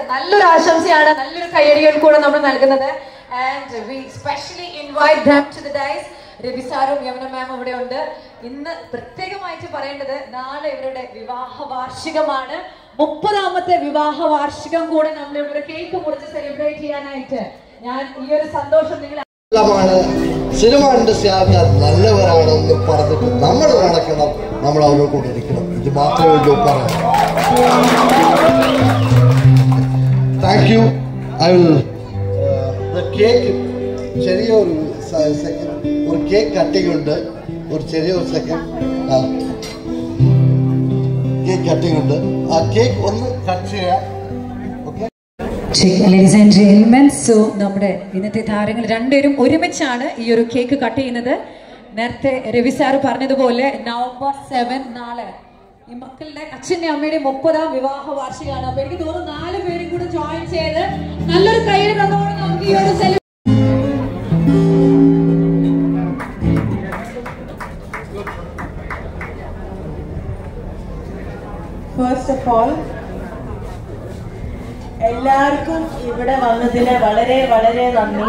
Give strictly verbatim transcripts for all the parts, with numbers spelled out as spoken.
നല്ലൊരു ആശംസയാണ്, നല്ലൊരു കയ്യടികൾ കൂടെ നമ്മൾ നൽകുന്നത്. And we specially invite them to the dais. Ravi സാറും യമുന മാം ഇവിടെ ഉണ്ട്. ഇന്ന് പ്രത്യേകമായിട്ട് പറയേണ്ടത് നാളെ ഇവരുടെ വിവാഹ വാർഷികമാണ്. മുപ്പതാമത്തെ വിവാഹ വാർഷികം കൂടെ നമ്മൾ ഇവിടെ കേക്ക് മുറിച്ച് സെലിബ്രേറ്റ് ചെയ്യാനായിട്ട് ഞാൻ ഈ ഒരു സന്തോഷം നിങ്ങൾ സിനിമ ഇൻഡസ്ട്രി ആൾക്കാർ നല്ലവരാണെന്ന് പറഞ്ഞിട്ട് നമ്മൾ നടക്കണം, നമ്മൾ അവരോട് കൊണ്ടിരിക്കണം. ഇത് മാത്രമേ ഉള്ളൂ പറയാം. Thank you. I will cake ചെറിയൊരു സെക്കൻഡ്, ഒരു കേക്ക് കട്ടിങ് ഉണ്ട്. ഒരു ചെറിയൊരു സെക്കൻഡ് കേക്ക് കട്ടിങ് ഉണ്ട്. ആ കേക്ക് ഒന്ന് കട്ട് ചെയ്യാം. Ladies and gentlemen, so നമ്മുടെ ഇന്നത്തെ താരങ്ങൾ രണ്ടുപേരും ഒരുമിച്ചാണ് ഈ ഒരു കേക്ക് കട്ട് ചെയ്യുന്നത്. നേരത്തെ രവി സാർ പറഞ്ഞതുപോലെ നവംബർ സെവൻ നാളെ ഈ മക്കളുടെ അച്ഛൻ്റെ അമ്മയുടെ മുപ്പതാം വിവാഹ വാർഷികമാണ്. അപ്പൊ എനിക്ക് തോന്നുന്നു നാല് പേരും കൂടെ ജോയിൻ ചെയ്ത് നല്ലൊരു കയ്യിൽ തന്നോടെ നമുക്ക് ഈ ഒരു സെലിബ്രേഷൻ. ഫസ്റ്റ് ഓഫ് ഓൾ എല്ലാവർക്കും ഇവിടെ വന്നതിന് വളരെ വളരെ നന്ദി.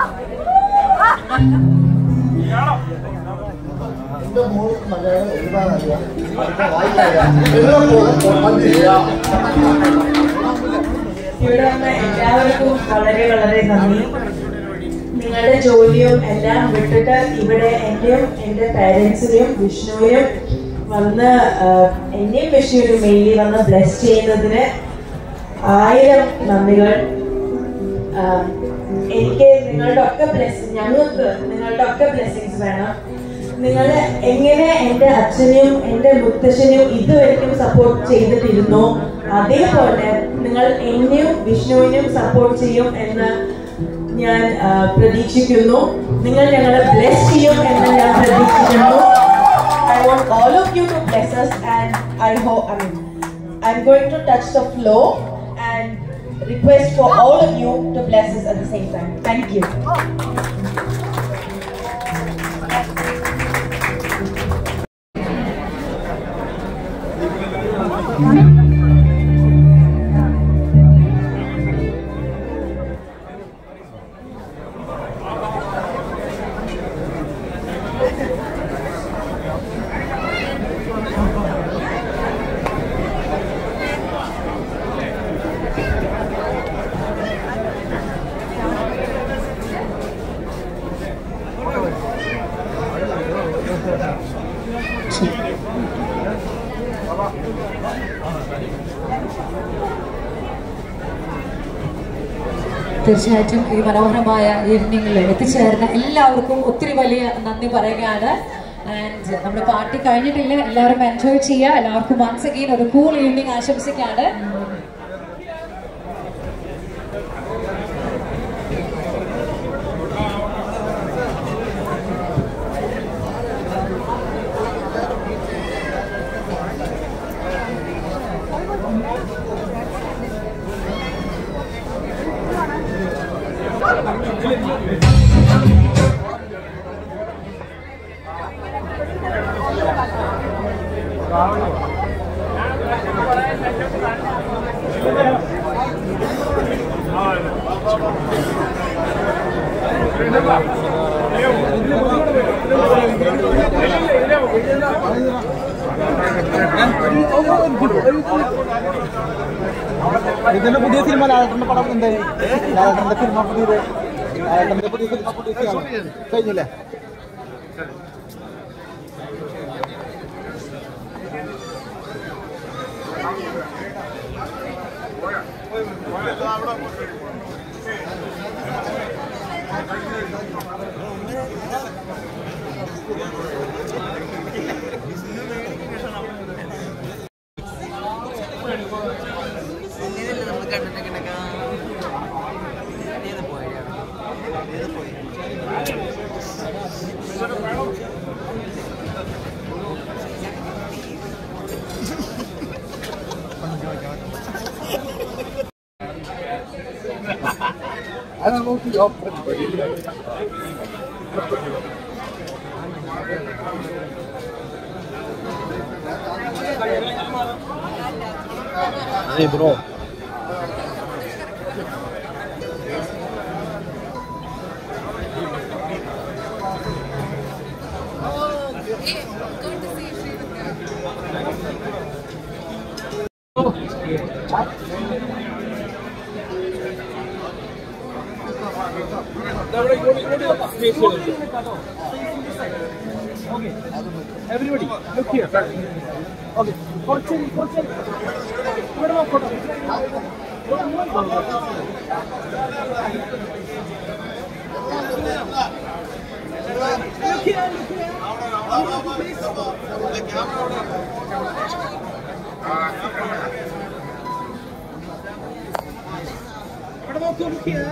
ഇവിടെ വന്ന എല്ലാവർക്കും വളരെ വളരെ നന്ദി. നിങ്ങളുടെ ജോലിയും എല്ലാം വിട്ടിട്ട് ഇവിടെ എന്നെയും എൻ്റെ പാരൻസിനെയും വിഷ്ണുവിനും വന്ന് എന്നെയും വിഷ്ണുവിനും മെയിൻലി വന്ന് ബ്ലെസ് ചെയ്യുന്നതിന് ആയിരം നന്ദികൾ. എനിക്ക് നിങ്ങളുടെ ഒക്കെ ബ്ലെസ്സിങ്, ഞങ്ങൾക്ക് നിങ്ങളുടെ ഒക്കെ ബ്ലെസ്സിങ്സ് വേണം. നിങ്ങൾ എങ്ങനെ എൻ്റെ അച്ഛനെയും എൻ്റെ മുത്തശ്ശനെയും ഇതുവരെയും സപ്പോർട്ട് ചെയ്തിട്ടിരുന്നോ അതേപോലെ നിങ്ങൾ എന്നെയും വിഷ്ണുവിനെയും സപ്പോർട്ട് ചെയ്യും എന്ന് ഞാൻ പ്രതീക്ഷിക്കുന്നു. നിങ്ങൾ ഞങ്ങളെ ബ്ലെസ് ചെയ്യും എന്ന് ഞാൻ പ്രതീക്ഷിക്കുന്നു. I want all of you to bless us, and I hope I mean I'm going to touch the floor and request for all of you to bless us at the same time. Thank you. തീർച്ചയായിട്ടും ഈ മനോഹരമായ ഈവനിങ്ങിൽ എത്തിച്ചേർന്ന എല്ലാവർക്കും ഒത്തിരി വലിയ നന്ദി പറയുകയാണ്. And നമ്മുടെ പാർട്ടി കഴിഞ്ഞിട്ടില്ല, എല്ലാവരും എൻജോയ് ചെയ്യുക. എല്ലാവർക്കും വൺസ് അഗെയിൻ ഒരു കൂൾ ഈവനിങ് ആശംസിക്കുകയാണ്. ഇതിന്റെ പുതിയ സിനിമ ലാലേട്ടന്റെ പടം എന്തായി? ലാലേട്ടന്റെ സിനിമ പുതിയത് ലാലേട്ടന്റെ പുതിയ സിനിമ പുതിയ കഴിഞ്ഞില്ലേ? I don't know if you open it. Hey bro. Okay. Everybody, look here. Okay. Fortune, fortune. What about photo? Look here, look here. The camera. What about look here?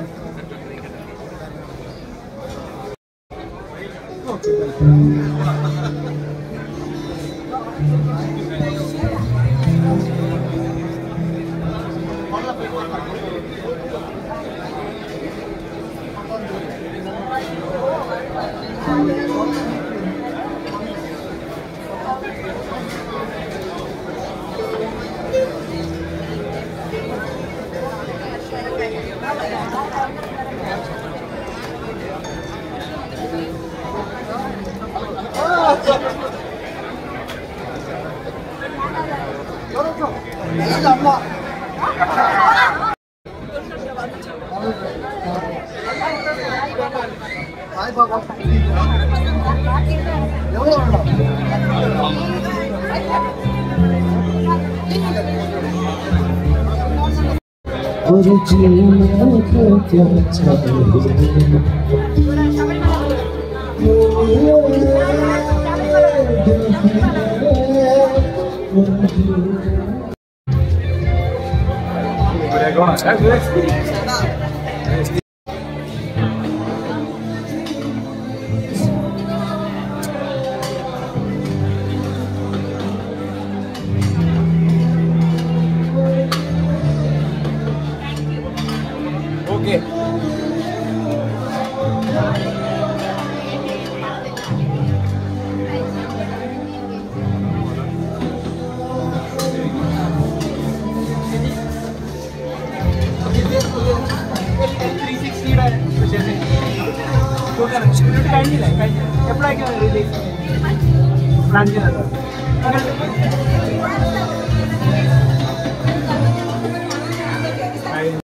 Okay. three sixty കഴിഞ്ഞില്ലേ കഴിഞ്ഞ എപ്പോഴായിരിക്കും release plan ചെയ്യുന്നത്